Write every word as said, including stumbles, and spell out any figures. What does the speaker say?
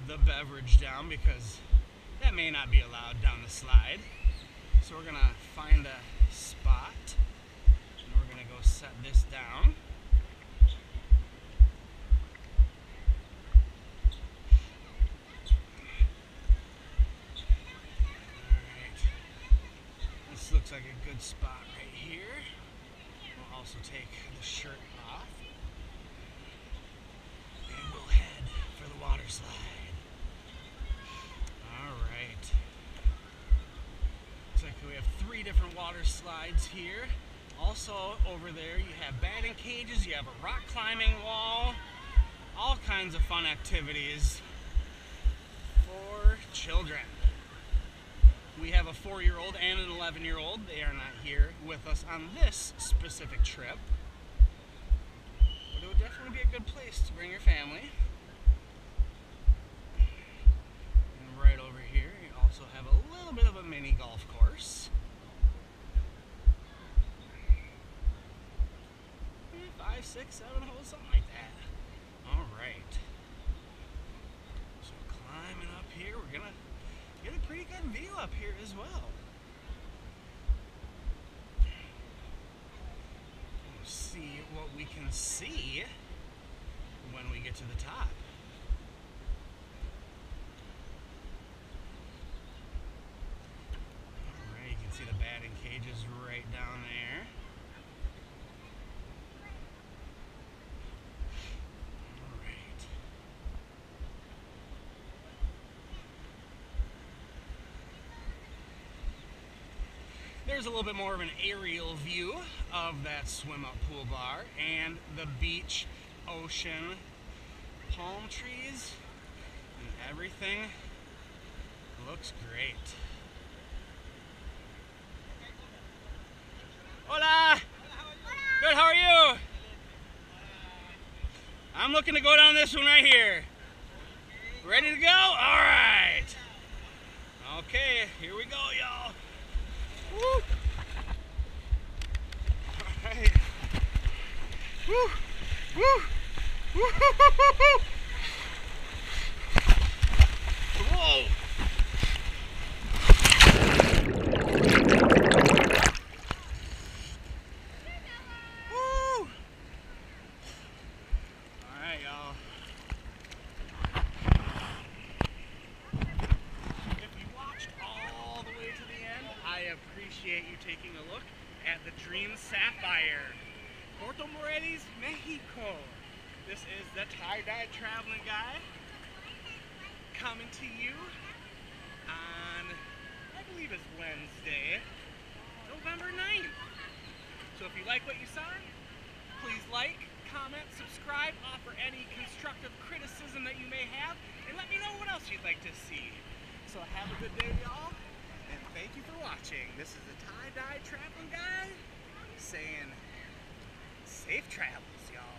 the beverage down because that may not be allowed down the slide. So we're gonna find a spot and we're gonna go set this down. Alright, this looks like a good spot right here. We'll also take the shirt off and we'll head for the water slide. Alright. Looks like we have three different water slides here. Also over there you have batting cages, you have a rock climbing wall, all kinds of fun activities for children. We have a four-year-old and an eleven-year-old. They are not here with us on this specific trip. But it would definitely be a good place to bring your family. And right over here you also have a little bit of a mini golf course. Five, six, seven holes, something like that. Alright. So climbing up here, we're gonna get a pretty good view up here as well. We'll see what we can see when we get to the top. Alright, you can see the batting cages right down there. There's a little bit more of an aerial view of that swim up pool bar and the beach, ocean, palm trees, and everything looks great. Hola! Good, how are you? I'm looking to go down this one right here. Ready to go? All right. Okay, here we go, y'all. Woo! Alright. Woo! Woo! Woo! Whoa! Woo! Alright, y'all. If you watched all the way to the end, I appreciate you taking a look at the Dream Sapphire. Puerto, Morelos, Mexico. This is the tie-dye traveling guy coming to you on, I believe it's Wednesday, November ninth. So if you like what you saw, please like, comment, subscribe, offer any constructive criticism that you may have, and let me know what else you'd like to see. So have a good day, y'all. And thank you for watching. This is the tie-dye traveling guy saying safe travels, y'all.